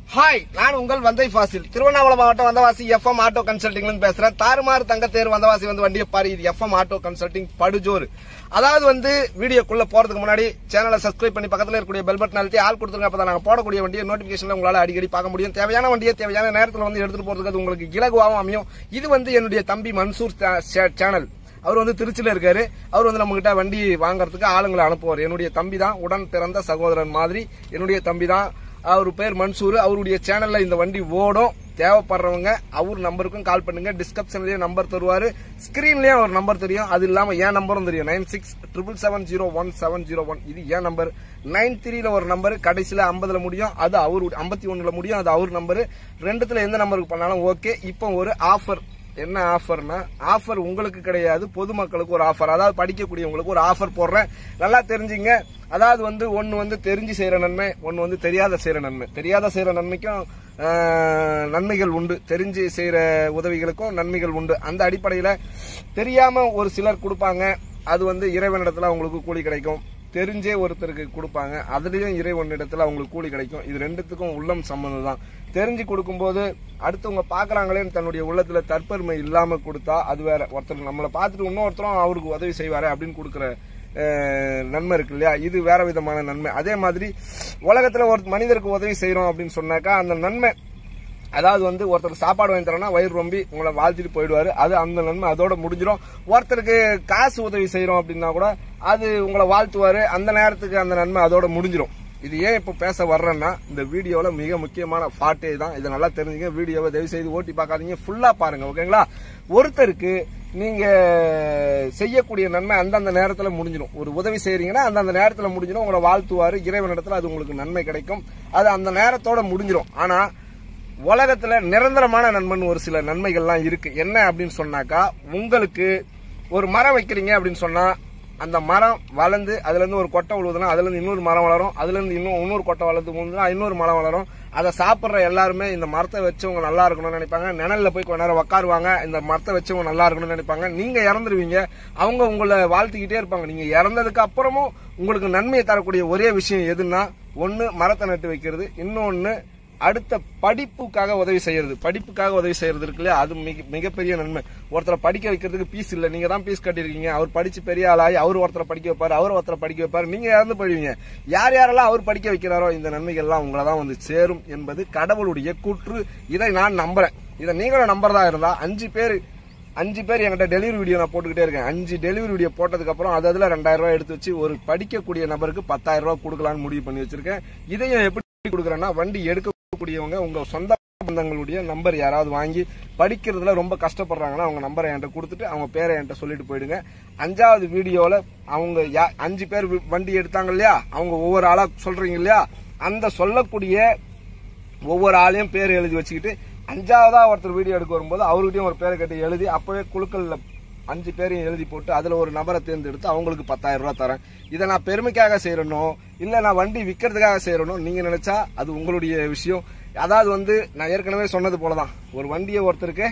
Hi, நான் உங்கள் வந்தை ஃபாசில். திருவண்ணாமலை மாவட்டம் வந்தவாசி எஃப்எம் ஆட்டோ கன்சல்டிங்ல பேசுறேன். தாறுமாறு தங்கத்தேர் வந்தவாசி வண்டியை பாரு. இது எஃப்எம் ஆட்டோ கன்சல்டிங் படுஜோர். அதாவது வீடியோக்குள்ள போறதுக்கு முன்னாடி சேனலை சப்ஸ்கிரைப் பண்ணி பக்கத்துல இருக்கக்கூடிய பெல் பட்டன் அழுத்தி ஆல் கொடுத்துருங்க. அப்பதான் நாங்க போடக்கூடிய வண்டியை நோட்டிபிகேஷன்ல உங்களால அடிக்கடி பார்க்க முடியும். தேவையான வண்டியை தேவையான நேரத்தில் எடுத்துட்டு போறதுக்கு அது உங்களுக்கு இலகுவாகவும் அமையும். இது என்னுடைய தம்பி மன்சூர் சேனல். அவர் திருச்சியில இருக்காரு. அவர் நம்ம கிட்ட வண்டி வாங்கறதுக்கு ஆளுங்களை அனுப்புவார். என்னுடைய தம்பி தான், உடன் பிறந்த சகோதரன் மாதிரி என்னுடைய தம்பி தான். அவர் பேர் மன்சூர். அவருடைய சேனல்ல இந்த வண்டி ஓடும். தேவைப்படுறவங்க அவர் நம்பருக்கும் கால் பண்ணுங்க. டிஸ்கிரிப்ஷன்லயே நம்பர் தருவாரு, ஸ்கிரீன்லயே ஒரு நம்பர் தெரியும். அது இல்லாம என் நம்பரும் தெரியும், 9677701701. இது என் நம்பர். 93ல ஒரு நம்பர், கடைசியில 50ல முடியும், அது அவரு 51ல முடியும், அது அவர் நம்பர். ரெண்டுத்துல எந்த நம்பருக்கு பண்ணாலும் ஓகே. இப்போ ஒரு ஆஃபர். என்ன ஆஃபர்னா, ஆஃபர் உங்களுக்கு கிடையாது, பொதுமக்களுக்கு ஒரு ஆஃபர். அதாவது படிக்கக்கூடியவங்களுக்கு ஒரு ஆஃபர் போடுறேன். நல்லா தெரிஞ்சுங்க. அதாவது ஒன்னு தெரிஞ்சு செய்யற நன்மை, ஒன்னு தெரியாத செய்யற நன்மை. தெரியாத செய்யற நன்மைக்கும் நன்மைகள் உண்டு, தெரிஞ்சு செய்யற உதவிகளுக்கும் நன்மைகள் உண்டு. அந்த அடிப்படையில தெரியாம ஒரு சிலர் கொடுப்பாங்க, அது இறைவனிடத்துல அவங்களுக்கு கூலி கிடைக்கும். தெரிஞ்சே ஒருத்தருக்கு கொடுப்பாங்க, அதுலயும் இறைவனிடத்துல அவங்களுக்கு கூலி கிடைக்கும். இது ரெண்டுத்துக்கும் உள்ளம் சம்பந்தம் தான். தெரிஞ்சு கொடுக்கும்போது அடுத்தவங்க பாக்குறாங்களேன்னு தன்னுடைய உள்ளத்துல தற்பெருமை இல்லாம கொடுத்தா அது வேற. ஒருத்தர் நம்மளை பார்த்துட்டு இன்னொருத்தரும் அவருக்கு உதவி செய்வாரு அப்படின்னு கொடுக்குற நன்மை இருக்கு இல்லையா, இது வேற விதமான நன்மை. அதே மாதிரி உலகத்துல ஒரு மனிதருக்கு உதவி செய்யறோம் அப்படின்னு சொன்னாக்கா அந்த நன்மை, அதாவது ஒருத்தருக்கு சாப்பாடு வாங்கி தரோம்னா வயிறு ரொம்பி உங்களை வாழ்த்திட்டு போயிடுவாரு, அது அந்த நன்மை அதோட முடிஞ்சிடும். ஒருத்தருக்கு காசு உதவி செய்யறோம் அப்படின்னா கூட அது உங்களை வாழ்த்துவாரு, அந்த நேரத்துக்கு அந்த நன்மை அதோட முடிஞ்சிடும். இது ஏன் இப்ப பேச வர்றேன்னா, இந்த வீடியோல மிக முக்கியமான பாட்டே தான். இதை நல்லா தெரிஞ்சுங்க. வீடியோவை தயவு செய்து ஓட்டி பார்க்காதீங்க, ஃபுல்லா பாருங்க, ஓகேங்களா? ஒருத்தருக்கு நீங்க செய்யக்கூடிய நன்மை அந்தந்த நேரத்துல முடிஞ்சிடும். ஒரு உதவி செய்யறீங்கன்னா அந்தந்த நேரத்துல முடிஞ்சிடும், உங்களை வாழ்த்துவாரு, இறைவனிடத்துல அது உங்களுக்கு நன்மை கிடைக்கும், அது அந்த நேரத்தோட முடிஞ்சிடும். ஆனா உலகத்துல நிரந்தரமான நன்மைன்னு ஒரு சில நன்மைகள்லாம் இருக்கு. என்ன அப்படின்னு சொன்னாக்கா, உங்களுக்கு ஒரு மரம் வைக்கிறீங்க அப்படின்னு சொன்னா அந்த மரம் வளர்ந்து அதுல இருந்து ஒரு கொட்டை விழுதுன்னா அதுல இருந்து இன்னொரு மரம் வளரும், அதுல இருந்து இன்னொரு கொட்டை வளர்ந்து போகுதுன்னா இன்னொரு மரம் வளரும். அதை சாப்பிட்ற எல்லாருமே இந்த மரத்தை வச்சவங்க நல்லா இருக்கணும்னு நினைப்பாங்க. நிழல்ல போய் கொஞ்ச நேரம் உட்காருவாங்க, இந்த மரத்தை வச்சவங்க நல்லா இருக்கணும்னு நினைப்பாங்க. நீங்க இறந்துருவீங்க, அவங்க உங்களை வாழ்த்துக்கிட்டே இருப்பாங்க. நீங்க இறந்ததுக்கு அப்புறமும் உங்களுக்கு நன்மையை தரக்கூடிய ஒரே விஷயம் எதுன்னா, ஒன்னு மரத்தை நட்டு வைக்கிறது, இன்னொன்னு அடுத்த படிப்புக்காக உதவி செய்யறது. படிப்புக்காக உதவி செய்யறது இருக்கு இல்லையா, அது மிகப்பெரிய நன்மை. ஒருத்தரை படிக்க வைக்கிறதுக்கு பீஸ் இல்ல, நீங்க தான் பீஸ் கட்டிருக்கீங்க. அவர் படிச்சு பெரிய ஆளாயி அவர் ஒருத்தரை படிக்க வைப்பாரு, அவர் ஒருத்தரை படிக்க வைப்பாரு, நீங்க இறந்து போயிடுவீங்க. யார் யாரெல்லாம் அவர் படிக்க வைக்கிறாரோ இந்த நன்மைகள் எல்லாம் உங்களை தான் சேரும் என்பது கடவுளுடைய கூற்று. இதை நான் நம்புறேன். இதை நீங்களும் நம்புறதா இருந்தா 5 பேர் என்கிட்ட டெலிவரி வீடியோ நான் போட்டுக்கிட்டே இருக்கேன். 5 டெலிவரி வீடியோ போட்டதுக்கு அப்புறம் அதுல 2000 ரூபாய் எடுத்து வச்சு ஒரு படிக்கக்கூடிய நபருக்கு 10,000 ரூபாய் கொடுக்கலான்னு முடிவு பண்ணி வச்சிருக்கேன். இதையும் எப்படி கொடுக்குறேன்னா, வண்டி எடுக்கக்கூடியவங்க உங்க சொந்த பந்தங்களுடைய நம்பர் யாராவது வாங்கி படிக்கிறதுல ரொம்ப கஷ்டப்படுறாங்கன்னா அவங்க நம்பரை என்கிட்ட கொடுத்துட்டு அவங்க பேரை என்கிட்ட சொல்லிட்டு போயிடுங்க. 5வது வீடியோல அவங்க 5 பேர் வண்டி எடுத்தாங்க இல்லையா, அவங்க ஒவ்வொரு ஆளா சொல்றீங்க இல்லையா, அந்த சொல்லக்கூடிய ஒவ்வொரு ஆளையும் பேர் எழுதி வச்சுக்கிட்டு 5வதா ஒருத்தர் வீடியோ எடுக்க வரும்போது அவர்கிட்டயும் ஒரு பேரை கட்டி எழுதி அப்பவே குழுக்கள்ல 5 பேரையும் எழுதி போட்டு அதுல ஒரு நபரை தேர்ந்தெடுத்து அவங்களுக்கு 10,000 ரூபாய் தரேன். இதை நான் பெருமைக்காக செய்யறனோ இல்ல நான் வண்டி விற்கிறதுக்காக செய்யறனோ நீங்க நினைச்சா அது உங்களுடைய விஷயம். அதாவது நான் ஏற்கனவே சொன்னது போலதான், ஒரு வண்டியை ஒருத்தருக்கு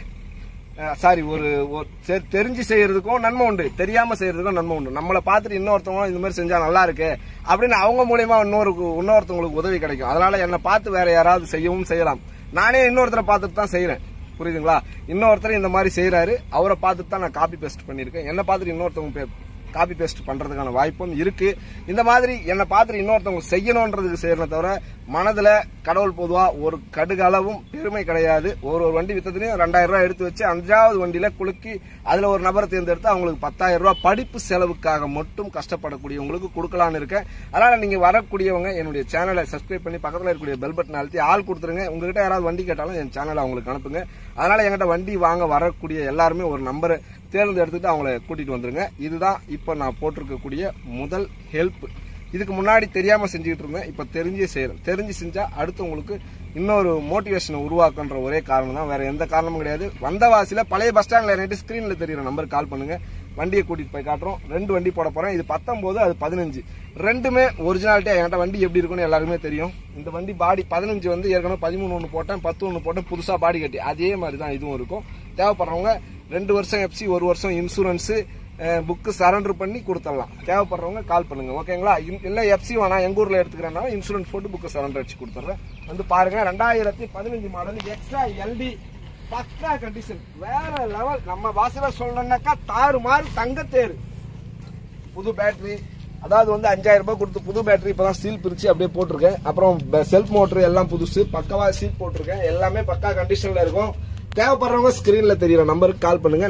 தெரிஞ்சு செய்யறதுக்கும் நன்மை உண்டு, தெரியாம செய்யறதுக்கும் நன்மை உண்டு. நம்மளை பார்த்துட்டு இன்னொருத்தவங்க இந்த மாதிரி செஞ்சா நல்லா இருக்கு அப்படின்னு அவங்க மூலியமா இன்னொருத்தவங்களுக்கு உதவி கிடைக்கும். அதனால என்னை பார்த்து வேற யாராவது செய்யவும் செய்யலாம். நானே இன்னொருத்தரை பார்த்துட்டு தான் செய்யறேன், புரியுதுங்களா? இன்னொருத்தர் இந்த மாதிரி செய்யறாரு, அவரை பார்த்துட்டு தான் நான் காப்பி பேஸ்ட் பண்ணிருக்கேன். என்ன பார்த்துட்டு இன்னொருத்தவங்க காப்பி பேஸ்ட் பண்றதுக்கான வாய்ப்பும் இருக்கு. இந்த மாதிரி என்னை பார்த்துட்டு இன்னொருத்தவங்க செய்யணும்ன்றதுக்கு செய்யறத தவிர மனதுல கடவுள் பொதுவா ஒரு கடுகளவும் பெருமை கிடையாது. ஒரு வண்டி வித்ததுலயும் 2000 ரூபாய் எடுத்து வச்சு 5வது வண்டியில குலுக்கி அதுல ஒரு நபரை தேர்ந்தெடுத்து அவங்களுக்கு 10,000 ரூபாய் படிப்பு செலவுக்காக மட்டும் கஷ்டப்படக்கூடியவங்களுக்கு கொடுக்கலான்னு இருக்கேன். அதனால நீங்க வரக்கூடியவங்க என்னுடைய சேனலை சப்ஸ்கிரைப் பண்ணி பக்கத்துல இருக்கக்கூடிய பெல் பட்டன் அழுத்தி ஆள் கொடுத்துருங்க. உங்ககிட்ட யாராவது வண்டி கேட்டாலும் என் சேனலை அவங்களுக்கு அனுப்புங்க. அதனால என்கிட்ட வண்டி வாங்க வரக்கூடிய எல்லாருமே ஒரு நம்பரை தேர்ந்தெடுத்துட்டு அவங்கள கூட்டிட்டு வந்துருங்க. இதுதான் இப்ப நான் போட்டிருக்கக்கூடிய முதல் ஹெல்ப். இதுக்கு முன்னாடி தெரியாம செஞ்சுக்கிட்டு இருந்தேன், இப்ப தெரிஞ்சே செய்யறேன். தெரிஞ்சு செஞ்சா அடுத்து உங்களுக்கு இன்னொரு மோட்டிவேஷனை உருவாக்குன்ற ஒரே காரணம் தான், வேற எந்த காரணமும் கிடையாது. வந்தவாசியில பழைய பஸ் ஸ்டாண்ட்ல இறங்கிட்டு ஸ்கிரீன்ல தெரியுற நம்பருக்கு கால் பண்ணுங்க, வண்டியை கூட்டிட்டு போய் காட்டுறோம். 2 வண்டி போட போறேன். இது 19, அது 15. ரெண்டுமே ஒரிஜினாலிட்டியா என்கிட்ட வண்டி எப்படி இருக்குன்னு எல்லாருமே தெரியும். இந்த வண்டி பாடி 15 ஏற்கனவே 13 ஒன்று போட்டேன், 10 ஒன்று போட்டேன், புதுசா பாடி கட்டி அதே மாதிரி தான் இதுவும் இருக்கும். தேவைப்படுறவங்க 2 வருஷம் எஃப்சி, 1 வருஷம் இன்சூரன்ஸ், புக்கு சரண்டர் பண்ணி கொடுத்துடலாம். தேவைப்படுறவங்க கால் பண்ணுங்க. ஓகேங்களா? இல்ல எஃப்சி வேணா எங்க ஊர்ல எடுத்துக்கிறனால இன்சூரன்ஸ் போட்டு புக்கு சரண்டர் அடிச்சு கொடுத்துறேன். வந்து பாருங்க 2015 மாடல் எக்ஸ்ட்ரா எல்டி பக்கா கண்டிஷன் வேற லெவல். நம்ம வாசல சொல்லணும்னாக்கா தாறுமாறு தங்கத்தேரு. புது பேட்டரி, அதாவது வந்து 5000 ரூபாய் கொடுத்து புது பேட்டரி இப்பதான் சீல் பிரிச்சு அப்படியே போட்டிருக்கேன். அப்புறம் செல்ஃப் மோட்டர் எல்லாம் புதுசு பக்கவா சீல் போட்டிருக்கேன். எல்லாமே பக்கா கண்டிஷன்ல இருக்கும். தேவைப்படுறவங்க ஸ்கிரீன்ல தெரியுற நம்பருக்கு கால் பண்ணுங்க.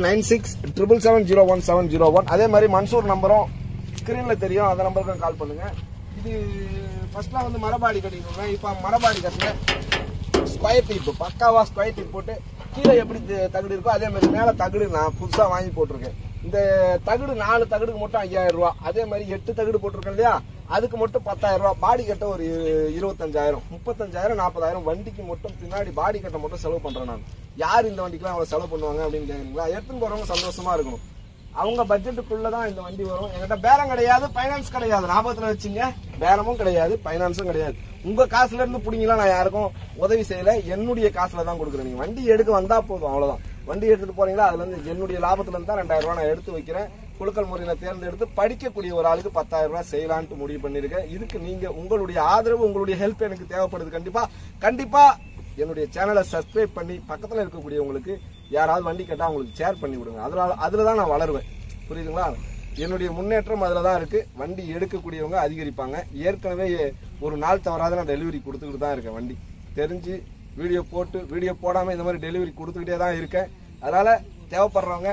9677701701. அதே மாதிரி மன்சூர் நம்பரும் ஸ்கிரீன்ல தெரியும், அந்த நம்பருக்கும் கால் பண்ணுங்க. இது ஃபர்ஸ்ட்லாம் வந்து மரபாடி கட்டிக்கணும். இப்ப மரபாடி கட்டுல ஸ்கொயர் டீப் பக்காவா ஸ்கொயர் டீப் போட்டு கீழே எப்படி தகுடு இருக்கோ அதே மாதிரி மேல தகுடு நான் புதுசா வாங்கி போட்டிருக்கேன். இந்த தகுடு 4 தகுடுக்கு மட்டும் 5000 ரூபாய். அதே மாதிரி 8 தகுடு போட்டிருக்கேன் இல்லையா, அதுக்கு மட்டும் 10000 ரூபாய். பாடி கட்ட ஒரு 25000, 35000, 40000 வண்டிக்கு மட்டும் பின்னாடி பாடி கட்ட மட்டும் செலவு பண்றேன் நான். யார் இந்த வண்டிக்குலாம் அவ்வளவு செலவு பண்ணுவாங்க அப்படின்னு கேக்குறீங்களா? எடுத்துன்னு போறவங்க சந்தோஷமா இருக்கணும். அவங்க பட்ஜெட்டுக்குள்ளதான் இந்த வண்டி வரும். என்கிட்ட பேரம் கிடையாது, பைனான்ஸ் கிடையாது. ஞாபகத்துல வச்சுங்க, பேரமும் கிடையாது, பைனான்ஸும் கிடையாது. உங்க காசுல இருந்து புடிங்களா நான் யாருக்கும் உதவி செய்யல, என்னுடைய காசுல தான் கொடுக்குறேன். நீங்க வண்டி எடுக்க வந்தா போதும், அவ்வளவுதான். வண்டி எடுத்துட்டு போறீங்களா, அதுல இருந்து என்னுடைய லாபத்துல இருந்து தான் 2000 ரூபாய் நான் எடுத்து வைக்கிறேன். குலுக்கல் முறையில தேர்ந்தெடுத்து படிக்கக்கூடிய ஒரு ஆளுக்கு 10000 ரூபாய் செய்யலான்ட்டு முடிவு பண்ணிருக்கேன். இதுக்கு நீங்க உங்களுடைய ஆதரவு, உங்களுடைய ஹெல்ப் எனக்கு தேவைப்படுது. கண்டிப்பா என்னுடைய சேனலை சப்ஸ்கிரைப் பண்ணி பக்கத்துல இருக்கக்கூடியவங்களுக்கு யாராவது வண்டி கேட்டா அவங்களுக்கு ஷேர் பண்ணி விடுங்க. அதுலதான் நான் வளருவேன். புரியுதுங்களா? என்னுடைய முன்னேற்றம் அதுலதான் இருக்கு. வண்டி எடுக்கக்கூடியவங்க அதிகரிப்பாங்க. ஏற்கனவே ஒரு நாள் தவறாத நான் டெலிவரி கொடுத்துக்கிட்டு தான் இருக்கேன். வண்டி தெரிஞ்சு வீடியோ போடாம இந்த மாதிரி டெலிவரி கொடுத்துக்கிட்டே தான் இருக்கேன். அதனால தேவைப்படுறவங்க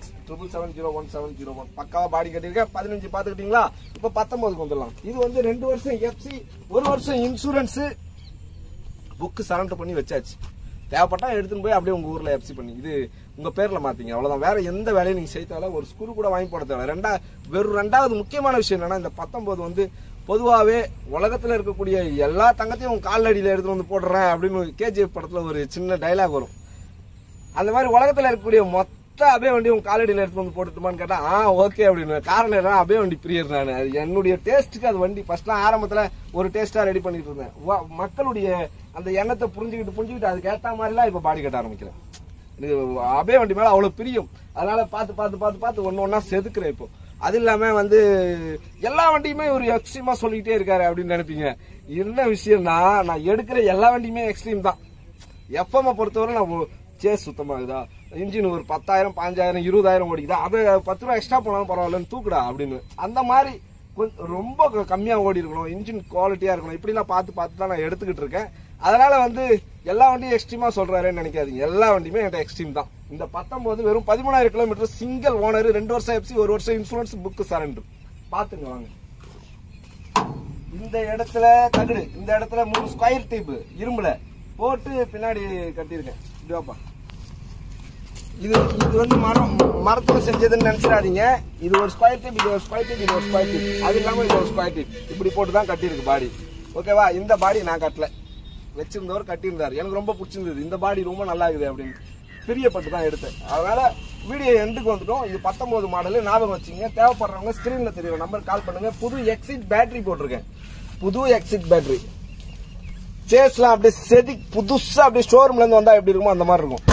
9677701701 பக்காவா பாடி கட்டிருக்கேன். 15 பாத்துக்கிட்டீங்களா? இப்ப 19க்கு வந்துடலாம். இது வந்து 2 வருஷம் எஃப்சி, 1 வருஷம் இன்சூரன்ஸ் புக்கு சரண்டர் பண்ணி வச்சாச்சு. தேவைப்பட்டா எடுத்துன்னு போய் அப்படியே உங்க ஊர்ல எஃப்சி பண்ணி இது உங்க பேர்ல மாத்தீங்க, அவ்வளவுதான். வேற எந்த வேலையும் நீங்க செய்தால ஒரு ஸ்க்ரூ கூட வாங்கி போட தேவை. ரெண்டாவது முக்கியமான விஷயம் என்னன்னா, இந்த 19 வந்து பொதுவாவே உலகத்துல இருக்கக்கூடிய எல்லா தங்கத்தையும் உங்க கால் அடியில எடுத்து வந்து போடுறேன் அப்படின்னு கேஜிஎஃப் படத்துல ஒரு சின்ன டைலாக் வரும். அந்த மாதிரி உலகத்துல இருக்கக்கூடிய மொத்த அபே வண்டி உங்க காலடியில எடுத்து வந்து போட்டுட்டுமான்னு கேட்டா ஓகே அப்படின்னு. காரணம் என்ன, அபே வண்டி பிரியர் நான். அது என்னுடைய டேஸ்ட்டுக்கு அது வண்டி ஃபர்ஸ்ட்லாம் ஆரம்பத்துல ஒரு டேஸ்டா ரெடி பண்ணிட்டு இருந்தேன். மக்களுடைய அந்த எண்ணத்தை புரிஞ்சுக்கிட்டு அதுக்கு ஏற்ற மாதிரிலாம் இப்ப பாடி கட்ட ஆரம்பிக்கிறேன். அபே வண்டி மேல அவ்வளவு பிரியும். அதனால பார்த்து ஒன்னா செதுக்குறேன் இப்போ. அது இல்லாம வந்து எல்லா வண்டியுமே ஒரு எக்ஸ்ட்ரீமா சொல்லிக்கிட்டே இருக்காரு அப்படின்னு நினைப்பீங்க. என்ன விஷயம்னா, நான் எடுக்கிற எல்லா வண்டியுமே எக்ஸ்ட்ரீம் தான். எஃப்எம் பொறுத்தவரை நான் சேஸ் சுத்தமாகுதா, இன்ஜின் ஒரு 10000, 5000, 20000 ஓடிக்குதா, அதை 10 ரூபா எக்ஸ்ட்ரா போனாலும் பரவாயில்லன்னு தூக்குடா அப்படின்னு. அந்த மாதிரி ரொம்ப கம்மியா ஓடி இருக்கணும், இன்ஜின் குவாலிட்டியா இருக்கணும், இப்படிலாம் பார்த்து தான் நான் எடுத்துக்கிட்டு இருக்கேன். அதனால வந்து எல்லா வண்டியும் எக்ஸ்ட்ரீமா சொல்றாருன்னு நினைக்காதீங்க. எல்லா வண்டியுமே என்கிட்ட எக்ஸ்ட்ரீம் தான். இந்த 19 வெறும் 13000 கிலோமீட்டர், சிங்கிள் ஓனர், 2 வருஷம் எஃப்சி, 1 வருஷம் இன்சூரன்ஸ், புக்கு சரண்டர். பாத்துங்க வாங்க. இந்த இடத்துல தகுடு, இந்த இடத்துல 3 ஸ்கொயர் டீப் இரும்புல போட்டு பின்னாடி கட்டியிருக்கேன். இதுவாப்பா, இது வந்து மரத்துல செஞ்சதுன்னு நினைச்சிடாதீங்க. இது ஒரு ஸ்கொயர் டீப், இது ஒரு ஸ்கொயர் டீப், இது ஒரு ஸ்கொயர் டீப், அது இல்லாம இது ஒரு ஸ்கொயர் டீப். இப்படி போட்டு தான் கட்டியிருக்கு பாடி. ஓகேவா? இந்த பாடி நான் கட்டல, வச்சிருந்தவர் கட்டியிருந்தாரு. எனக்கு ரொம்ப பிடிச்சிருந்தது, இந்த பாடி ரொம்ப நல்லா இருக்குது அப்படின்னு பிரியப்பட்டு தான் எடுத்தேன். அதனால வீடியோ எண்டுக்கு வந்துட்டோம். இது 19 மாடல், ஞாபகம் வச்சுங்க. தேவைப்படுறவங்க ஸ்கிரீன்ல தெரியுற நம்பர் கால் பண்ணுங்க. புது எக்ஸிட் பேட்டரி போட்டிருக்கேன், புது எக்ஸிட் பேட்டரி. சேஸ்லாம் அப்படியே செதி புதுசா அப்படியே ஷோரூம்ல இருந்து வந்தா எப்படி இருக்குமோ அந்த மாதிரி இருக்கும்.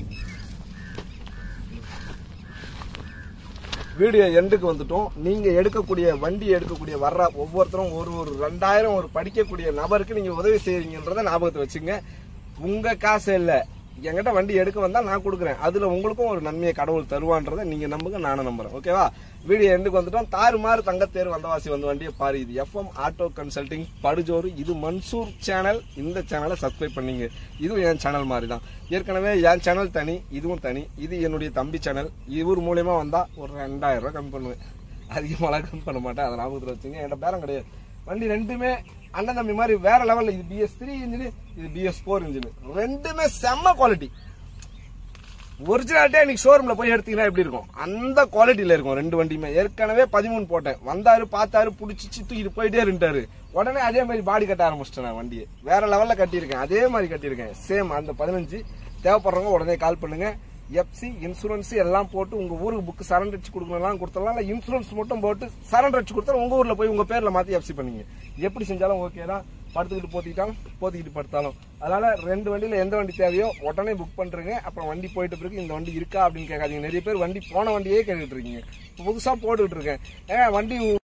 வீடியோ எண்டுக்கு வந்துட்டோம். நீங்க வண்டி எடுக்கக்கூடிய வர்ற ஒவ்வொருத்தரும் ஒரு 2000 ஒரு படிக்கக்கூடிய நபருக்கு நீங்க உதவி செய்யறீங்கன்றத ஞாபகத்தை வச்சுங்க. உங்க காசு இல்ல, என்கிட்ட வண்டி எடுக்க வந்தா நான் கொடுக்குறேன். அதுல உங்களுக்கும் ஒரு நன்மையை கடவுள் தருவான்றதை நீங்க நம்புங்க, நானும் நம்புறேன். ஓகேவா? வீடியோ எண்டுக்கு வந்துட்டோம். தாறுமாறு தங்கத்தேர் வந்தவாசி வந்து வண்டியை பாரு. இது எஃப்எம் ஆட்டோ கன்சல்டிங் படுஜோறு. இது மன்சூர் சேனல். இந்த சேனலை சப்ஸ்கிரைப் பண்ணீங்க. இதுவும் என் சேனல் மாதிரி தான். ஏற்கனவே என் சேனல் தனி, இதுவும் தனி. இது என்னுடைய தம்பி சேனல். இவர் மூலியமா வந்தா ஒரு 2000 ரூபாய் கம்மி பண்ணுவேன், அதிகமாக கம்மி பண்ண மாட்டேன். அதை ஞாபகத்தில் வச்சுங்க. என்கிட்ட பேரம் கிடையாது. வண்டி ரெண்டுமே அண்ணன் தம்பி மாதிரி வேற லெவல்ல. இது BS3 இன்ஜின், இது BS4 இன்ஜின். ரெண்டுமே செம்ம குவாலிட்டி. ஒரிஜினாலிட்டியா இன்னைக்கு ஷோரூம்ல போய் எடுத்தீங்கன்னா எப்படி இருக்கும், அந்த குவாலிட்டியில இருக்கும் ரெண்டு வண்டியுமே. ஏற்கனவே 13 போட்டேன். வந்தாரு, பார்த்தாரு, புடிச்சு தூக்கிட்டு போயிட்டே இருந்தாரு. உடனே அதே மாதிரி பாடி கட்ட ஆரம்பிச்சிட்டேன். நான் வண்டியை வேற லெவல்ல கட்டியிருக்கேன், அதே மாதிரி கட்டியிருக்கேன். சேம் அந்த 15. தேவைப்படுறவங்க உடனே கால் பண்ணுங்க. எஃப்சி இன்சூரன்ஸ் எல்லாம் போட்டு உங்க ஊருக்கு புக் சரண்டர் அடிச்சு கொடுக்கலாம், கொடுத்துடலாம். இன்சூரன்ஸ் மட்டும் போட்டு சரண்டர் அடிச்சு கொடுத்தா உங்க ஊர்ல போய் உங்க பேர்ல மாத்தி எஃப்சி பண்ணீங்க. எப்படி செஞ்சாலும் ஓகே தான். படுத்துக்கிட்டு போத்திக்கிட்டு படுத்தாலும். அதனால 2 வண்டியில எந்த வண்டி தேவையோ உடனே புக் பண்றீங்க. அப்புறம் வண்டி போயிட்டு பிறகு இந்த வண்டி இருக்கா அப்படின்னு கேட்காதீங்க. நிறைய பேர் வண்டி போன வண்டியே கேட்டுட்டு இருக்கீங்க. புதுசா போட்டுக்கிட்டு இருக்கேன் வண்டி